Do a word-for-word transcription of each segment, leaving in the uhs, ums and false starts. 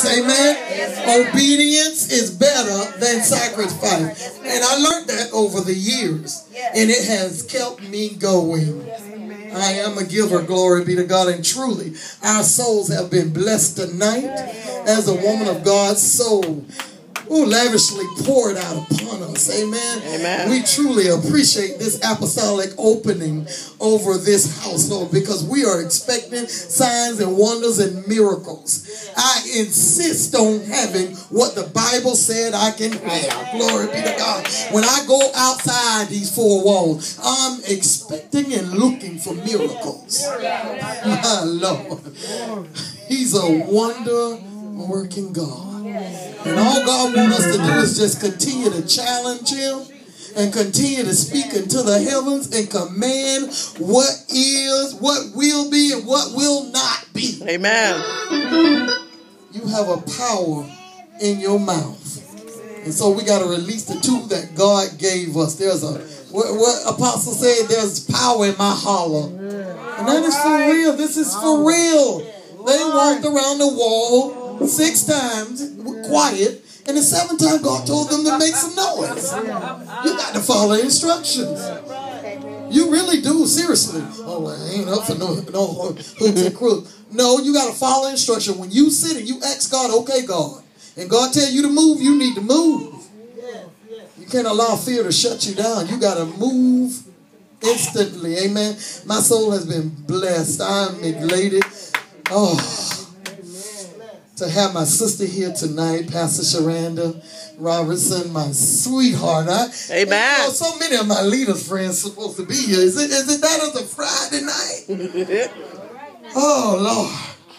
sacrifice. Amen. Obedience is better than sacrifice. And I learned that over the years. And it has kept me going. I am a giver, glory be to God. And truly, our souls have been blessed tonight as a woman of God's soul. Ooh, lavishly poured out upon us. Amen. Amen. We truly appreciate this apostolic opening over this household because we are expecting signs and wonders and miracles. I insist on having what the Bible said I can have. Glory be to God. When I go outside these four walls, I'm expecting and looking for miracles. My Lord. He's a wonder-working God. And all God wants us to do is just continue to challenge him and continue to speak into the heavens and command what is, what will be, and what will not be. Amen. You have a power in your mouth. And so we got to release the tool that God gave us. There's a, what, what Apostle said, there's power in my hollow. And that is for real. This is for real. They walked around the wall six times, quiet, and the seventh time God told them to make some noise. You got to follow instructions. You really do, seriously. Oh, I ain't up for no, no hooks and crooks. No, you got to follow instruction. When you sit and you ask God, okay, God, and God tell you to move, you need to move. You can't allow fear to shut you down. You got to move instantly. Amen. My soul has been blessed. I am elated. Oh, to have my sister here tonight, Pastor Sharanda Robertson, my sweetheart. I, Amen. You know, so many of my leaders' friends supposed to be here. Is it, is it that as a Friday night? Oh, Lord.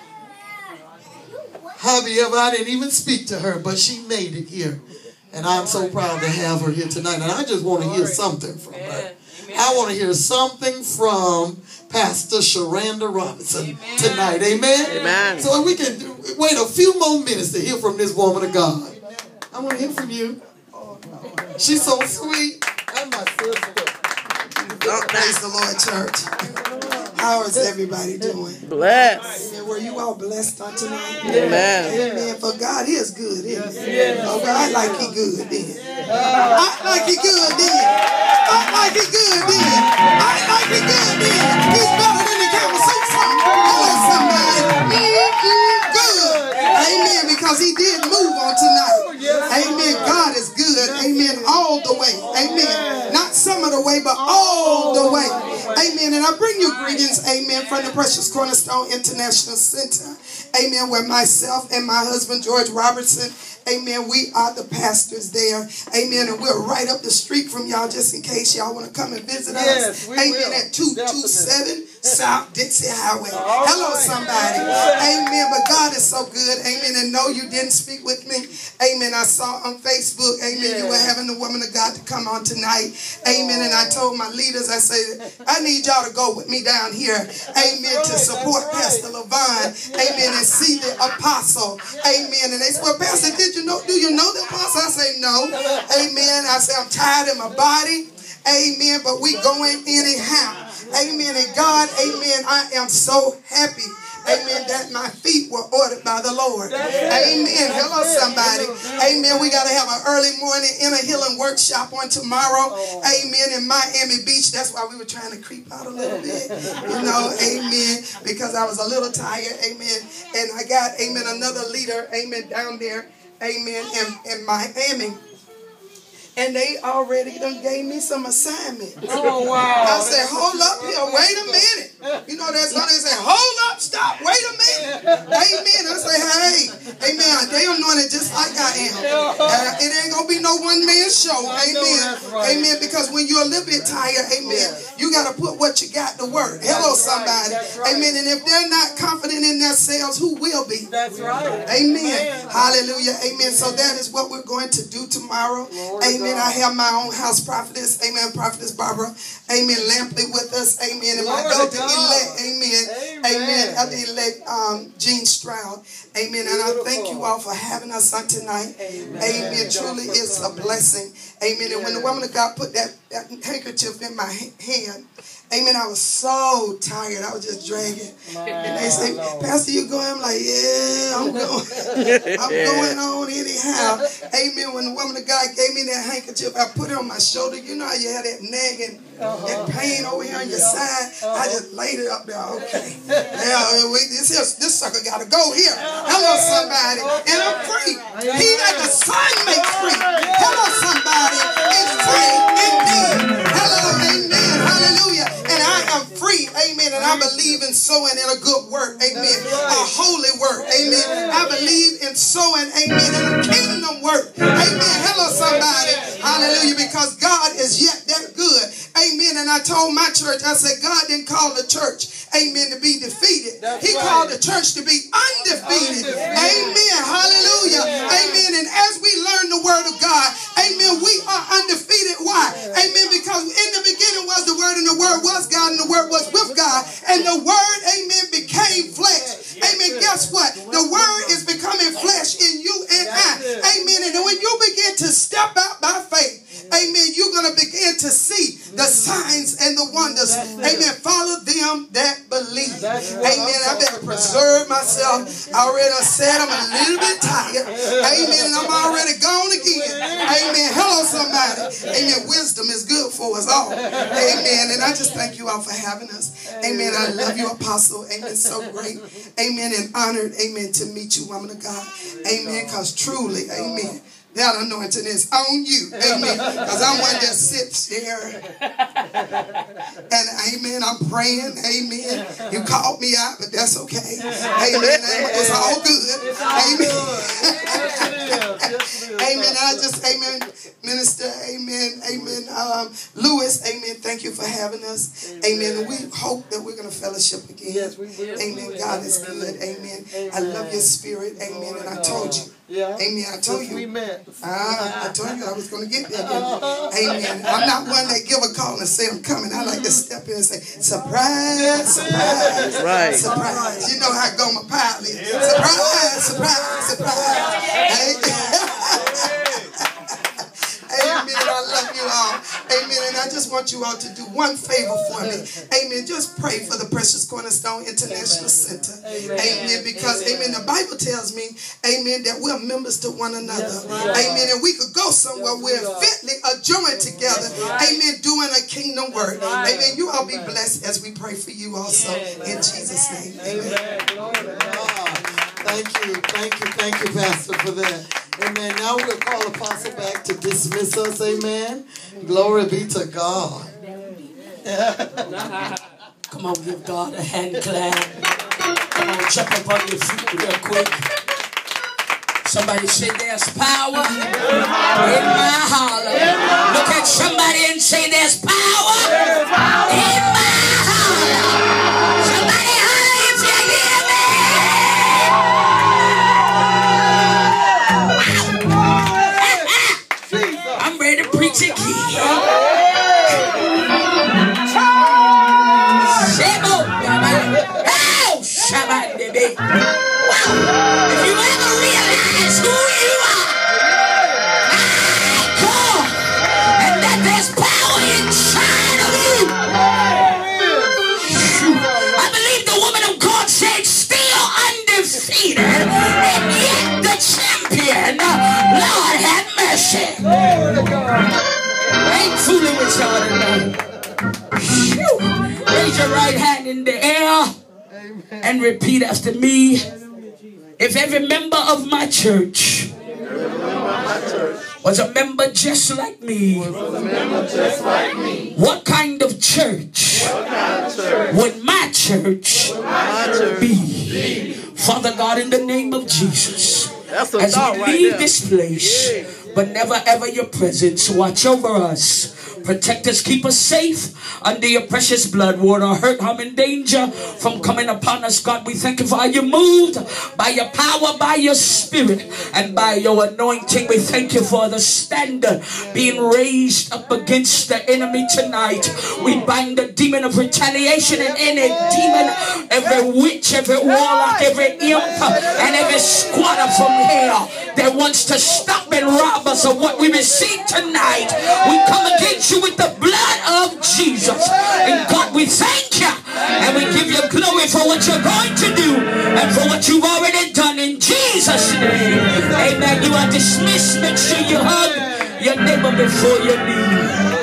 However, I didn't even speak to her, but she made it here. And I'm so proud to have her here tonight. And I just want to hear something from her. I want to hear something from Pastor Sharanda Robinson Amen. Tonight. Amen? Amen. So we can wait a few more minutes to hear from this woman of God. I want to hear from you. She's so sweet. And my sister. Praise the Lord, church. How is everybody doing? Blessed. Amen. Were you all blessed on tonight? Amen. Amen. For God is good, isn't he? Oh, God, I like he good, then. I like he good, then. I like he good, then. I like he good, then. He's better than the camel six song. Hello, somebody. Mm-hmm, good. Amen. Because he did move on tonight. Amen. God is good. Amen. All the way. Amen. Not some of the way, but all the way. Amen. And I bring you greetings, amen, from the Precious Cornerstone International Center. Amen. Where myself and my husband, George Robertson, amen, we are the pastors there. Amen. And we're right up the street from y'all just in case y'all want to come and visit us. Yes, amen. Will. At two two seven South Dixie Highway. All Hello, right. Somebody. Amen. But God is so good. Amen. And no, you didn't speak with me. Amen. I saw on Facebook, amen, yeah. You were having the woman of God to come on tonight. Amen. And I told my leaders, I said, I need y'all to go with me down here. Amen. To support Pastor LaVon. Amen. And see the apostle. Amen. And they said, well, Pastor, did you know, do you know the apostle? I say, no. Amen. I say, I'm tired in my body. Amen. But we going anyhow. Amen. And God, amen, I am so happy. Amen. That my feet were ordered by the Lord. Amen. Hello, somebody. Amen. We got to have an early morning inner healing workshop on tomorrow. Amen. In Miami Beach. That's why we were trying to creep out a little bit. You know, amen. Because I was a little tired. Amen. And I got, amen, another leader, amen, down there. Amen. In, in Miami. And they already done gave me some assignment. Oh, wow. I said, hold up here. Wait a minute. You know, that's how they say, hold up, stop, wait a minute. Amen. I say, hey, amen. They anointed just like I am. Uh, it ain't going to be no one-man show. Amen. Amen. Because when you're a little bit tired, amen, you got to put what you got to work. Hello, somebody. Amen. And if they're not confident in themselves, who will be? That's right. Amen. Hallelujah. Amen. So that is what we're going to do tomorrow. Amen. Amen. I have my own house prophetess. Amen. Prophetess Barbara. Amen. Lampley with us. Amen. And my daughter elect. Amen. Amen. Elder elect um, Gene Stroud. Amen. And I thank you all for having us on tonight. Amen. Amen. Truly it's a blessing. Amen. And when the woman of God put that, that handkerchief in my hand, amen, I was so tired. I was just dragging. And they say, Pastor, you going? I'm like, yeah, I'm going. I'm going on anyhow. Amen. When the woman of God gave me that handkerchief, I put it on my shoulder. You know how you have that nagging, that pain over here on your side? I just laid it up there. Okay. Yeah, wait, this, here, this sucker got to go here. Hello, somebody. And I'm free. He that the Son makes free. Hello, somebody. It's free indeed. Hello, amen. Hallelujah. And I am free, amen, and I believe in sowing in a good work, amen, a holy work, amen. I believe in sowing, amen, in a kingdom work, amen. Hello, somebody, hallelujah, because God is yet that good, amen. And I told my church, I said, God didn't call the church, amen, to be defeated. He called the church to be undefeated, amen, hallelujah, amen. And as we learn the word of God, amen, we are undefeated. Why? Amen, because in the beginning was the word, and the word was God, and the word was with God, and the word, amen, became flesh. Amen. Guess what? The word is becoming flesh in you and I. Amen. And when you begin to step out by faith, amen, you're going to begin to see the signs and the wonders. Amen. Follow them that believe. Amen. I better preserve myself. I already said I'm a little bit tired. Amen. And I'm already gone again. Amen. Hello, somebody. Amen. Wisdom is good for us all. Amen. And I just thank you all for having us. Amen. I love you, Apostle. Amen. So great. Amen. And honored. Amen. To meet you, woman of God. Amen. Because truly, amen, that anointing is on you. Amen. Because I'm one that sits there. And amen, I'm praying. Amen. You called me out, but that's okay. Amen. It's all good. Amen. Amen. I just, amen, minister, amen, amen. Um, Lewis, amen. Thank you for having us. Amen. And we hope that we're going to fellowship again. Yes, we will. Amen. God is good. Amen. I love your spirit. Amen. And I told you. Yeah. Amen. I told you. We met. Uh, I told you I was going to get there. Amen. I'm not one that give a call and say I'm coming. I like to step in and say, surprise, surprise, right. surprise. You know how I go my pilot. Surprise, surprise, surprise. Amen. Amen. I love you all. Amen. And I just want you all to do one favor for me. Amen. Just pray for the Precious Cornerstone International Center. Amen. Because, amen, the Bible tells me, amen, that we're members to one another. Amen. And we could go somewhere we're fitly adjoined together. Amen. Doing a kingdom work. Amen. You all be blessed as we pray for you also. In Jesus' name. Amen. Thank you. Thank you. Thank you, Pastor, for that. Amen. Now we'll call Apostle back to dismiss us. Amen. Glory be to God. Come on, give God a hand clap. Come on, jump up on your feet real quick. Somebody say there's power in my holler. Look at somebody and say there's power in my holler. Somebody holler if you hear me. I'm ready to preach again. Wow. If you ever realize who you are, my God, and that there's power inside of you, I believe the woman of God said, still undefeated, and yet the champion. Lord have mercy. I ain't fooling with y'all tonight. Raise your right hand in the air and repeat after me. If every member of my church was a member just like me, what kind of church would my church be? Father God, in the name of Jesus, As we leave this place, but never ever your presence. Watch over us. Protect us, keep us safe under your precious blood. Ward or hurt, harm, and danger from coming upon us. God, we thank you for how you moved by your power, by your spirit, and by your anointing. We thank you for the standard being raised up against the enemy tonight. We bind the demon of retaliation and any demon, every witch, every warlock, every imp, and every squatter from hell that wants to stop and rob us of what we receive tonight. We come against you with the blood of Jesus. And God, we thank you and we give you glory for what you're going to do and for what you've already done in Jesus' name. Amen. You are dismissed. Make sure you hug your neighbor before you leave.